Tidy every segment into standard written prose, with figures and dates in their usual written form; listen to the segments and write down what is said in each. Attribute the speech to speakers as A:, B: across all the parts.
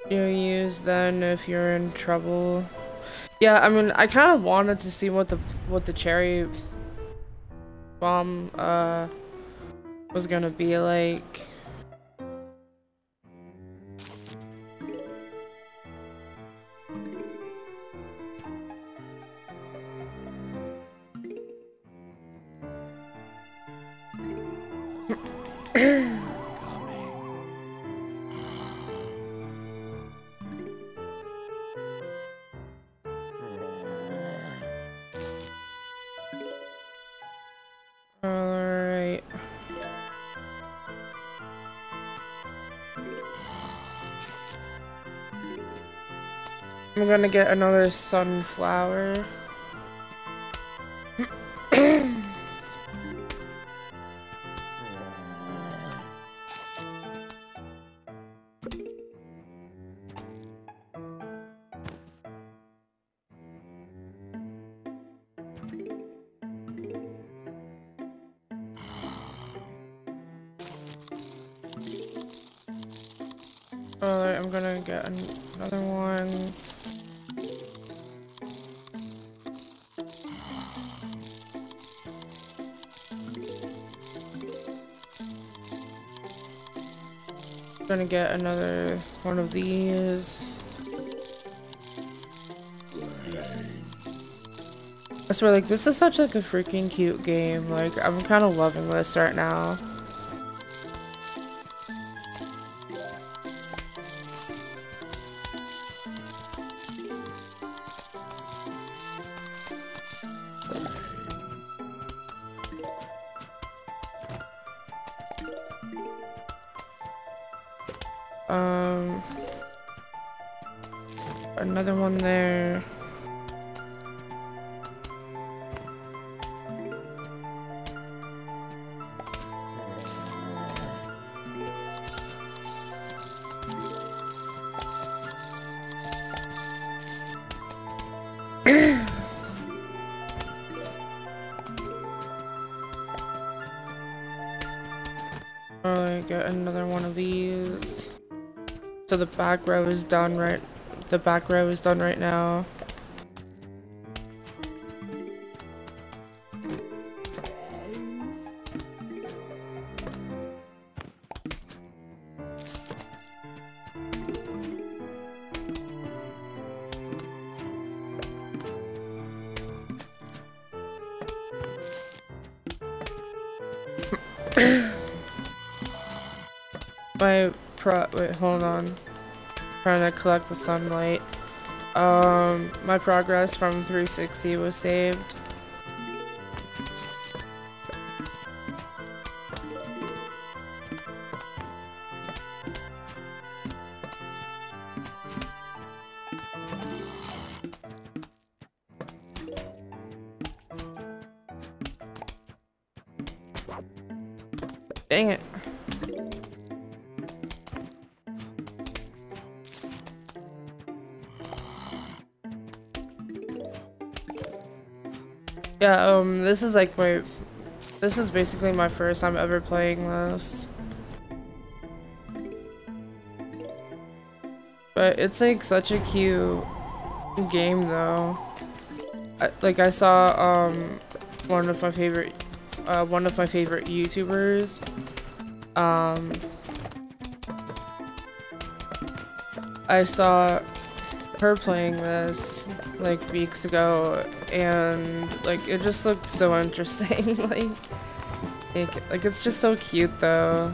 A: you use then if you're in trouble. Yeah, I mean, I kind of wanted to see what the cherry bomb was gonna be like. Alright. I'm gonna get another sunflower. Alright, I'm gonna get another one. Gonna get another one of these. I swear, like, this is such like a freaking cute game. Like, I'm kind of loving this right now. Another one there. Alright, get another one of these. So the back row is done right. The back row is done right now. Wait, hold on. Trying to collect the sunlight. My progress from 360 was saved. Dang it. Yeah, this is like this is basically my first time ever playing this. But it's like such a cute game though. I saw, one of my favorite YouTubers, I saw her playing this like weeks ago, and like it just looked so interesting. like it's just so cute though.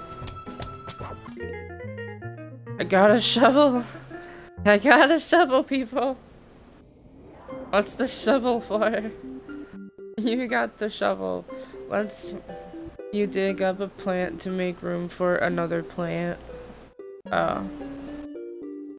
A: I got a shovel. I got a shovel, people. What's the shovel for? You got the shovel. You dig up a plant to make room for another plant. Oh.